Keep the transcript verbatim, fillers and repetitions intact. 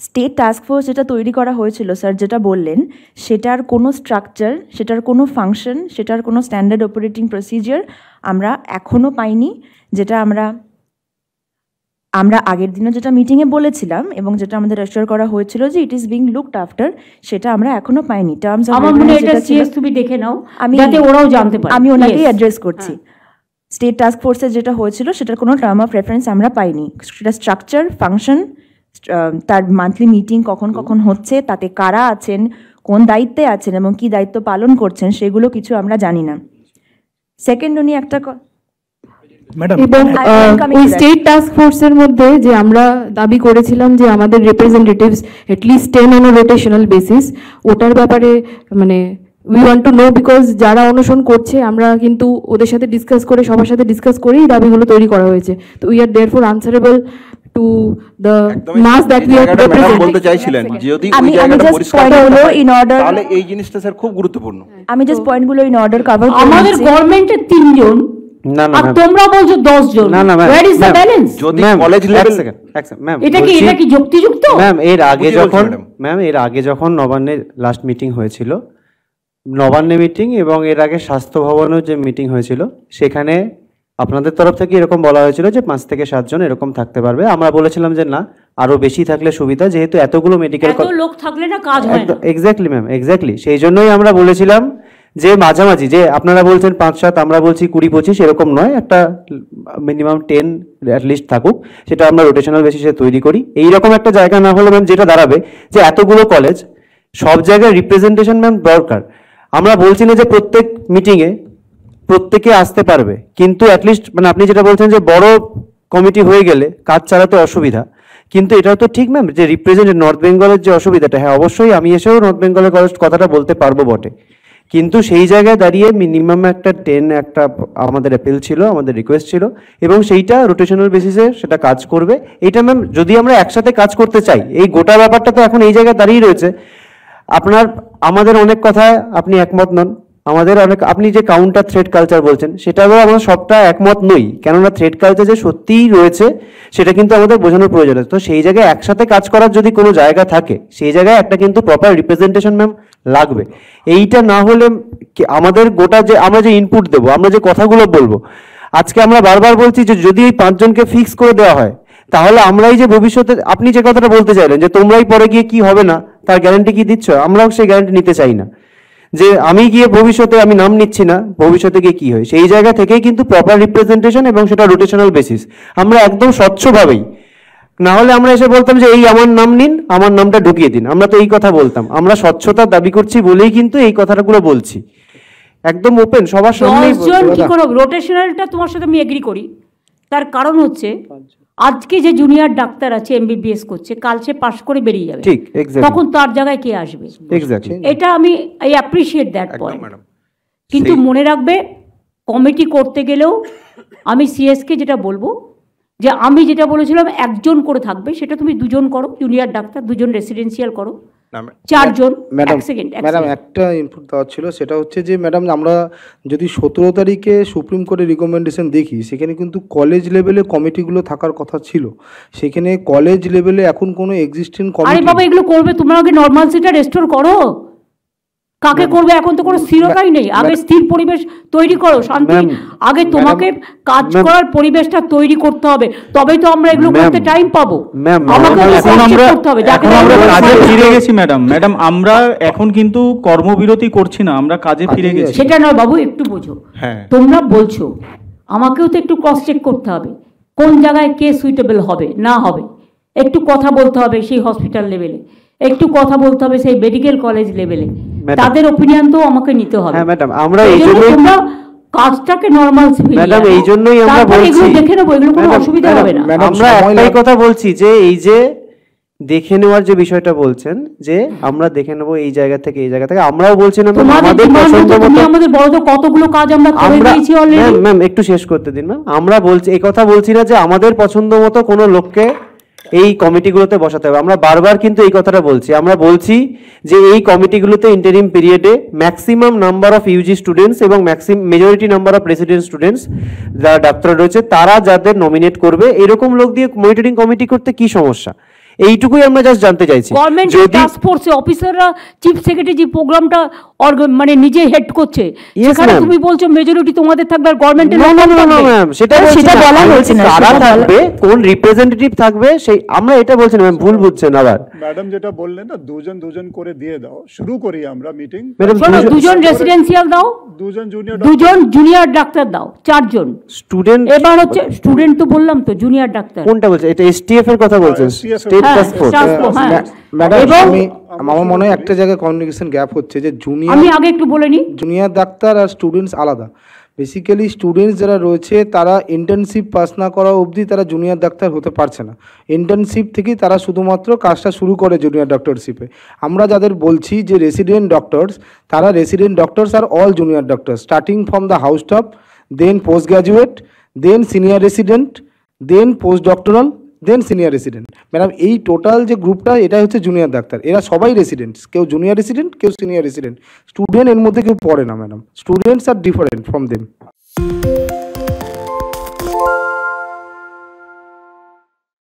State task force যেটা তৈরি করা হয়েছিল স্যার যেটা বললেন, সেটার কোনো স্ট্রাকচার, সেটার কোনো ফাংশন, সেটার কোনো স্ট্যান্ডার্ড অপারেটিং প্রসিজিওর আমরা এখনও পাইনি। যেটা আমরা আমরা আগের দিনও যেটা মিটিংয়ে বলেছিলাম এবং যেটা আমাদের অ্যাসিওর করা হয়েছিল যে it is being looked after, সেটা আমরা এখনো পাইনি। টার্মস অফ রেফারেন্স তুমি দেখে নাও, যাতে ওরাও জানতে পারে। আমি ওনাকেই অ্যাড্রেস করছি। স্টেট টাস্ক ফোর্সের যেটা হয়েছিল সেটার কোনো টার্ম অফ রেফারেন্স আমরা পাইনি। সেটা স্ট্রাকচার, ফাংশন, তার মান্থলি মিটিং কখন কখন হচ্ছে, তাতে কারা আছেন, কোন দায়িত্বে আছেন এবং কি দায়িত্ব পালন করছেন, সেগুলো কিছু আমরা জানি না। সেকেন্ড, উনি একটা এবং ওই স্টেট টাস্ক ফোর্সের মধ্যে যে আমরা দাবি করেছিলাম যে আমাদের representatives at least ten on rotational basis, ওটার ব্যাপারে মানে we want to know, because যারা অনশন করছে আমরা কিন্তু ওদের সাথে ডিসকাস করে, সবার সাথে ডিসকাস করেই দাবিগুলো তৈরি করা হয়েছে। তো we are therefore answerable to the mass that we are represent. বলতে চাইছিলেন যদি ওই জায়গাটা পরিষ্কার হলো ইন অর্ডার, তাহলে এই জিনিসটা স্যার খুব গুরুত্বপূর্ণ। আমি জাস্ট পয়েন্টগুলো ইন অর্ডার কভার করছি। আমাদের গভর্নমেন্টের তিনজন, না না, আর তোমরা বলছো দশ জন। না না ma'am, where is the balance? যদি কলেজ লেভেল, এক সেকেন্ড ম্যাম, এটা কি এটা কি যুক্তিযুক্ত? ম্যাম এর আগে যখন ম্যাম এর আগে যখন নবান্নের লাস্ট মিটিং হয়েছিল, নবান্নে মিটিং এবং এর আগে স্বাস্থ্য ভবনের যে মিটিং হয়েছিল, সেখানে আপনাদের তরফ থেকে এরকম বলা হয়েছিল যে পাঁচ থেকে সাতজন এরকম থাকতে পারবে। আমরা বলেছিলাম যে না, আরো বেশি থাকলে সুবিধা, যেহেতু এতগুলো মেডিকেল এত লোক থাকলে না কাজ হয় না। এক্স্যাক্টলি ম্যাম, এক্স্যাক্টলি সেই জন্যই আমরা বলেছিলাম যে মাঝামাঝি, যে আপনারা বলছেন পাঁচ সাত, আমরা বলছি কুড়ি পঁচিশ, এরকম নয়, একটা মিনিমাম টেন অ্যাটলিস্ট থাকুক, সেটা আমরা রোটেশনাল বেসিসে তৈরি করি। এইরকম একটা জায়গা না হলে ম্যাম যেটা দাঁড়াবে যে এতগুলো কলেজ, সব জায়গায় রিপ্রেজেন্টেশন ম্যাম দরকার। আমরা বলছি না যে প্রত্যেক মিটিংয়ে প্রত্যেকে আসতে পারবে, কিন্তু অ্যাটলিস্ট মানে আপনি যেটা বলছেন যে বড় কমিটি হয়ে গেলে কাজ চালাতে অসুবিধা, কিন্তু এটাও তো ঠিক ম্যাম যে রিপ্রেজেন্ট নর্থ বেঙ্গলের যে অসুবিধাটা, হ্যাঁ অবশ্যই আমি এসেও নর্থ বেঙ্গলের কথাটা বলতে পারবো বটে, কিন্তু সেই জায়গায় দাঁড়িয়ে মিনিমাম একটা টেন একটা আমাদের অ্যাপিল ছিল, আমাদের রিকোয়েস্ট ছিল, এবং সেইটা রোটেশনাল বেসিসে সেটা কাজ করবে। এইটা ম্যাম যদি আমরা একসাথে কাজ করতে চাই, এই গোটা ব্যাপারটা তো এখন এই জায়গায় দাঁড়িয়ে রয়েছে। আপনার আমাদের অনেক কথায় আপনি একমত নন, আমাদের অনেক, আপনি যে কাউন্টার থ্রেড কালচার বলছেন সেটাও আমরা সবটা একমত নই, কেননা থ্রেড কালচার যে সত্যিই রয়েছে সেটা কিন্তু আমাদের বোঝানোর প্রয়োজন আছে। তো সেই জায়গায় একসাথে কাজ করার যদি কোনো জায়গা থাকে, সেই জায়গায় একটা কিন্তু প্রপার রিপ্রেজেন্টেশন ম্যাম লাগবে। এইটা না হলে আমাদের গোটা যে আমরা যে ইনপুট দেবো, আমরা যে কথাগুলো বলবো, আজকে আমরা বারবার বলছি যে যদি এই পাঁচজনকে ফিক্স করে দেওয়া হয়, তাহলে আমরাই যে ভবিষ্যতে, আপনি যে কথাটা বলতে চাইলেন যে তোমরাই পরে গিয়ে কি হবে না তার গ্যারান্টি কি দিচ্ছ, আমরাও সেই গ্যারান্টি নিতে চাই না যে আমি গিয়ে ভবিষ্যতে, আমি নাম নিচ্ছি না, ভবিষ্যতে গিয়ে কি হয়। সেই জায়গা থেকেই কিন্তু প্রপার রিপ্রেজেন্টেশন এবং সেটা রোটেশনাল বেসিস, আমরা একদম স্বচ্ছভাবেই, না হলে আমরা এসে বলতাম যে এই আমার নাম নিন, আমার নামটা ঢুকিয়ে দিন, আমরা তো এই কথা বলতাম। আমরা স্বচ্ছতার দাবি করছি বলেই কিন্তু এই কথাগুলো বলছি, একদম ওপেন সবার সামনে। কি করে রোটেশনালটা তোমার সাথে আমি এগ্রি করি, তার কারণ হচ্ছে আজকে যে জুনিয়র ডাক্তার আছে এমবিবিএস করছে, কাল সে পাশ করে বেরিয়ে যাবে, ঠিক, তখন তার জায়গায় কে আসবে? এক্স্যাক্টলি, এটা আমি আই অ্যাপ্রিশিয়েট দ্যাট পয়েন্ট। কিন্তু মনে রাখবে, কমিটি করতে গেলেও আমি সিএসকে যেটা বলবো, যে আমি যেটা বলেছিলাম একজন করে থাকবে, সেটা তুমি দুজন করো, জুনিয়র ডাক্তার দুজন রেসিডেন্সিয়াল করো, চারজন। ম্যাডাম ম্যাডাম একটা ইনপুট দেওয়া ছিল, সেটা হচ্ছে যে ম্যাডাম আমরা যদি সতেরো তারিখে সুপ্রিম কোর্টের রিকমেন্ডেশন দেখি, সেখানে কিন্তু কলেজ লেভেলে কমিটিগুলো থাকার কথা ছিল। সেখানে কলেজ লেভেলে এখন কোনো এক্সিস্টিং কমিটি, আরে বাবা এগুলো করবে, তোমরা আগে নর্মালসিটা রেস্টোর করো। কাকে করবে এখন তো কোনো স্থিরতাই নেই, আগে স্থির পরিবেশ তৈরি করো, শান্তি, আগে তোমাকে কাজ করার পরিবেশটা তৈরি করতে হবে, তবেই তো আমরা এগুলো করতে টাইম পাবো। আমাকে করতে হবে, যাকে আমরা কাজে ফিরে গেছি ম্যাডাম। ম্যাডাম আমরা এখন কিন্তু কর্মবিরতি করছি না, আমরা কাজে ফিরে গেছি। সেটা নয় বাবু, একটু বোঝো। হ্যাঁ, তোমরা বলছো, আমাকেও তো একটু ক্রস চেক করতে হবে কোন জায়গায় কে সুইটেবল হবে না হবে, একটু কথা বলতে হবে সেই হসপিটাল লেভেলে, একটু কথা বলতে হবে সেই মেডিকেল কলেজ লেভেলে, তাদের ওপিনিয়ন তো আমাকে নিতে হবে। হ্যাঁ ম্যাডাম, আমরা এই জন্যই তোমরা কাজটাকে নরমাল ফিল, ম্যাডাম এই জন্যই আমরা বলছি এগুলো দেখে নেবো, এগুলো কোনো অসুবিধা হবে না। আমরা একটাই কথা বলছি যে এই যে দেখে নেওয়ার যে বিষয়টা বলছেন, যে আমরা দেখে নেবো এই জায়গা থেকে এই জায়গা থেকে, আমরাও বলছি না আমাদের পছন্দ মতো, আমাদের বড় কতগুলো কাজ আমরা করে দিয়েছি অলরেডি। ম্যাম একটু শেষ করতে দিন ম্যাম। আমরা বলছি, এই কথা বলছি না যে আমাদের পছন্দ মতো কোনো লোককে এই কমিটিগুলোতে বসাতে হবে, আমরা বারবার কিন্তু এই কথাটা বলছি। আমরা বলছি যে এই কমিটিগুলোতে ইন্টারিম পিরিয়ডে maximum number of UG students এবং maximum majority number of resident students যারা ডাক্তার রয়েছে তারা যাদের নমিনেট করবে, এরকম লোক দিয়ে মনিটরিং কমিটি করতে কি সমস্যা? এইটুকুই আমরা জাস্ট জানতে চাইছি। গভর্নমেন্টের টাস্ক ফোর্সে অফিসাররা চিফ সেক্রেটারি যে প্রোগ্রামটা মানে নিজে হেড করছে, সেখানে তুমি বলছো মেজরিটি তোমাদের থাকবে আর গভর্নমেন্টের না না না ম্যাম, সেটা সেটা বলা হচ্ছে না, কারা থাকবে, কোন রিপ্রেজেন্টেটিভ থাকবে সেই আমরা এটা বলছি না ম্যাম, ভুল বুঝছেন আবার। ম্যাডাম যেটা বললেন না দুজন দুজন করে দিয়ে দাও, শুরু করি আমরা মিটিং। দুজন রেসিডেন্সিয়াল দাও, দুজন জুনিয়র দুজন জুনিয়র ডাক্তার দাও, চারজন স্টুডেন্ট। এবার হচ্ছে স্টুডেন্ট তো বললাম তো, জুনিয়র ডাক্তার কোনটা বলছেন? এটা এসটিএফ এর কথা বলছেন, স্টেট টাস্ক ফোর্স। ম্যাডাম আমি আমার মনে হয় একটা জায়গায় কমিউনিকেশন গ্যাপ হচ্ছে যে জুনিয়র, আমি আগে একটু বলে নিই, জুনিয়র ডাক্তার আর স্টুডেন্টস আলাদা। বেসিক্যালি স্টুডেন্টস যারা রয়েছে তারা ইন্টার্নশিপ পাস না করা অবধি তারা জুনিয়র ডাক্তার হতে পারছে না। ইন্টার্নশিপ থেকেই তারা শুধুমাত্র কাজটা শুরু করে জুনিয়র ডক্টরশিপে। আমরা যাদের বলছি যে রেসিডেন্ট ডক্টরস, তারা resident doctors are all junior doctors starting from the house staff, then post graduate, then senior resident, then post doctoral, then senior resident. Madam এই টোটাল যে গ্রুপটা এটা হচ্ছে জুনিয়র ডাক্তার, এরা সবাই রেসিডেন্টস, কেউ জুনিয়র রেসিডেন্ট কেউ সিনিয়র রেসিডেন্ট। স্টুডেন্ট এর মধ্যে কেউ পড়ে না madam, students are different from them.